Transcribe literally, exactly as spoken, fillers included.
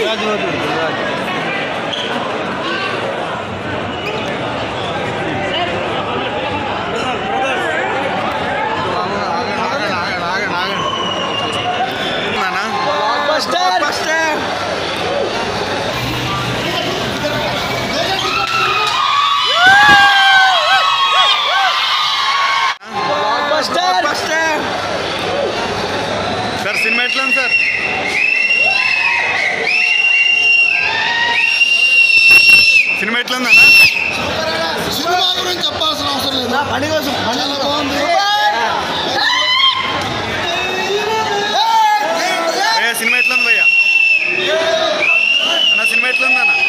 Sir cinema ఎట్లా ఉంది sir? Cinema ఎట్లా ఉందన్నా? సినిమా గురించి చెప్పాల్సిన అవసరం లేదు. బండి కోసం చాలా బాగుంది. భయ్యా సినిమా ఎట్లా ఉంది భయ్యా? అన్న సినిమా ఎట్లా ఉందన్న?